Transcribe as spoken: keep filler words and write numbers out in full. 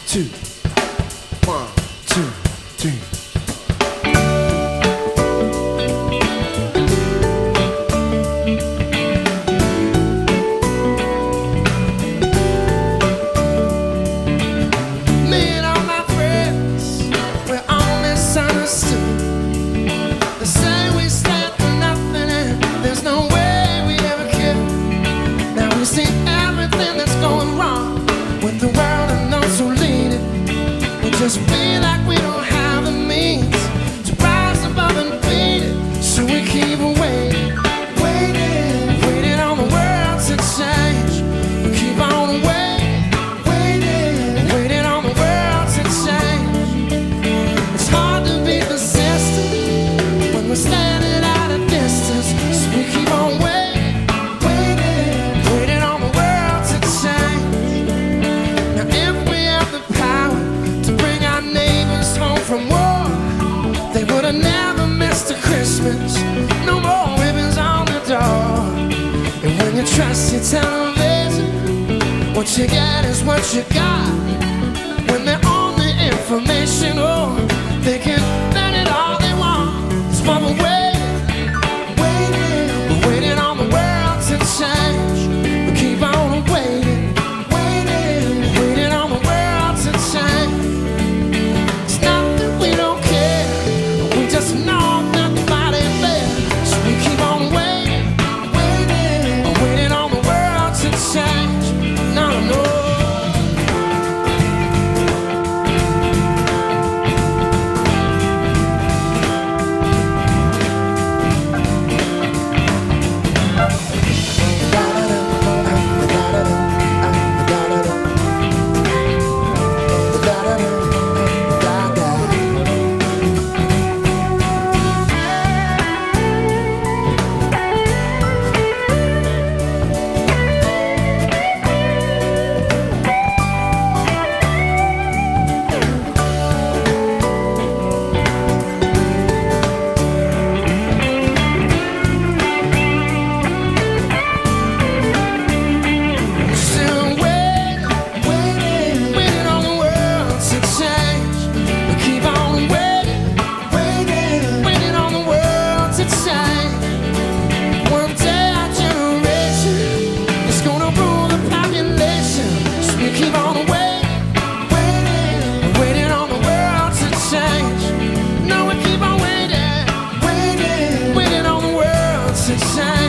two, one, two, three. Just feel like we don't have the means to rise above and beat it, so we keep waiting, waiting, waiting on the world to change. We keep on waiting, waiting, waiting on the world to change. It's hard to beat the system when we're standing at a distance, so we keep on waiting, waiting, waiting on the world to change. Now if we have the power home from war, they would have never missed a Christmas. No more ribbons on the door. And when you trust your television, what you get is what you got. When they're on the information, oh, they can bet it all they want. It's while we're waiting, waiting, we're waiting on the world to change. We keep on waiting, waiting, waiting on the world to change. Just know nobody's there, so we keep on waiting, waiting, waiting on the world to change. No, no. Sunshine.